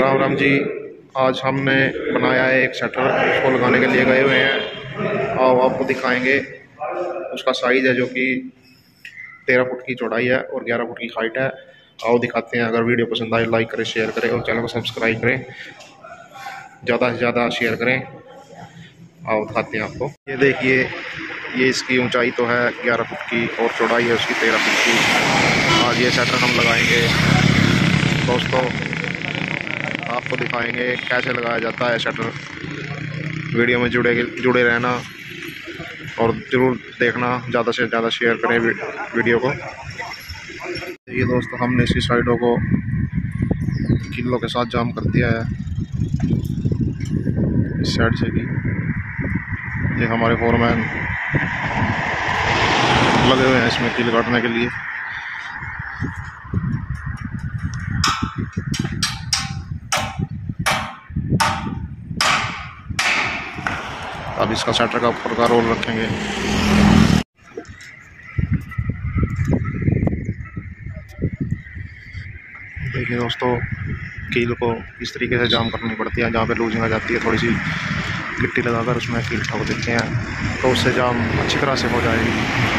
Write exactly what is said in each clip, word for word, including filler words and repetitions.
राम राम जी। आज हमने बनाया है एक शटर, उसको लगाने के लिए गए हुए हैं। आओ आपको दिखाएंगे। उसका साइज़ है जो कि तेरह फुट की चौड़ाई है और ग्यारह फुट की हाइट है। आओ दिखाते हैं। अगर वीडियो पसंद आए लाइक करें, शेयर करें और चैनल को सब्सक्राइब करें, ज़्यादा से ज़्यादा शेयर करें। आओ दिखाते हैं आपको। ये देखिए, ये इसकी ऊंचाई तो है ग्यारह फुट की और चौड़ाई है उसकी तेरह फुट की। आज ये शटर हम लगाएंगे दोस्तों, आपको दिखाएंगे कैसे लगाया जाता है शटर। वीडियो में जुड़े जुड़े रहना और ज़रूर देखना, ज़्यादा से ज़्यादा शेयर करें वीडियो को। ये दोस्तों, हमने इसकी साइडों को किलो के साथ जाम कर दिया है, इस साइड से भी। ये हमारे फोरमैन लगे हुए हैं इसमें कील काटने के लिए। अब इसका शटर का ऊपर का रोल रखेंगे। देखिए दोस्तों, कील को इस तरीके से जाम करनी पड़ती है। जहाँ पे लूजिंग आ जाती है, थोड़ी सी गिट्टी लगाकर उसमें कील ठोक देते हैं तो उससे जाम अच्छी तरह से हो जाएगी।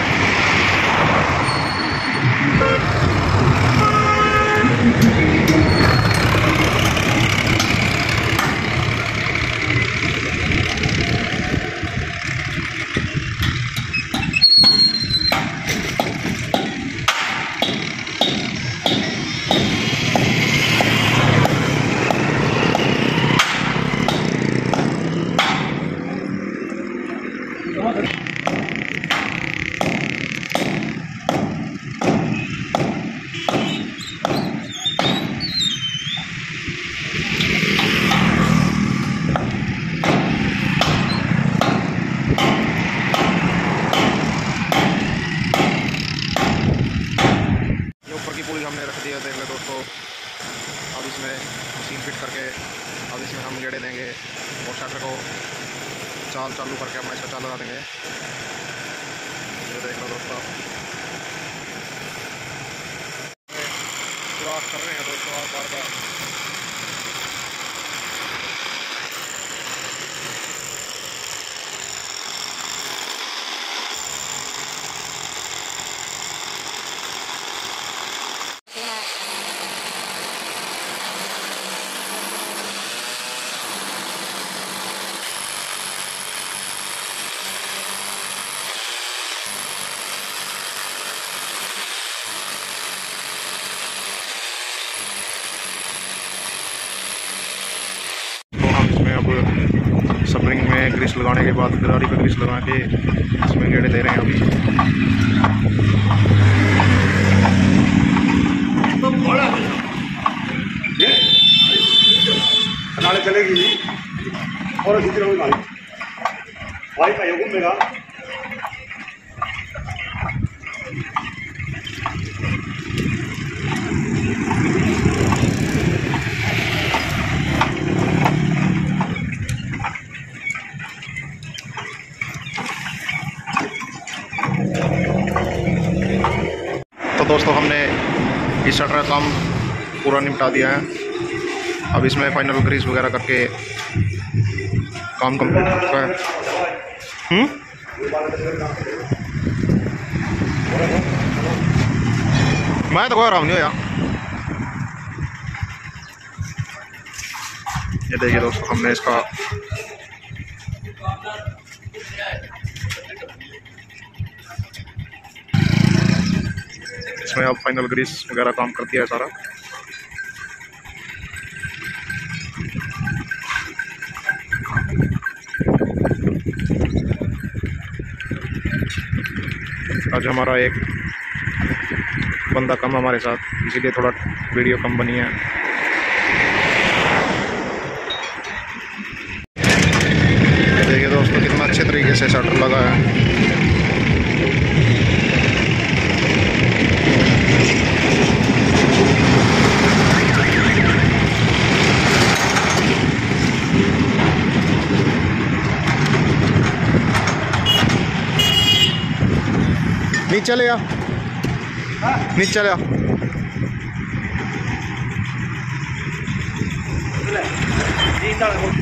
हमने रख दिया देख ले दोस्तों। अब इसमें मशीन फिट करके अब इसमें हम गेड़े देंगे और शटर को चाल चालू करके हम इसका चालू लगा देंगे। ये देख लो दोस्तों, क्रॉस कर रहे हैं दोस्तों आप बार बार। अब स्प्रिंग में ग्रीस लगाने के बाद गरारी पे ग्रीस लगा के इसमें गेड़े दे रहे हैं अभी। नाले चलेगी और भाई का योग मेरा तो दोस्तों, हमने इस शटर का काम पूरा निपटा दिया है। अब इसमें फाइनल ग्रीस वगैरह करके काम कंप्लीट हो चुका है। हम्म मैं तो कोई आराम नहीं होया। ये देखिए दोस्तों, हमने इसका इसमें अब फाइनल ग्रीस वगैरह काम कर दिया है सारा। आज हमारा एक बंदा कम हमारे साथ, इसीलिए थोड़ा वीडियो कम बनी है। देखिए दोस्तों, कितना अच्छे तरीके से शटर लगा है। नीचे चले आ, नीचे चले आ। जाना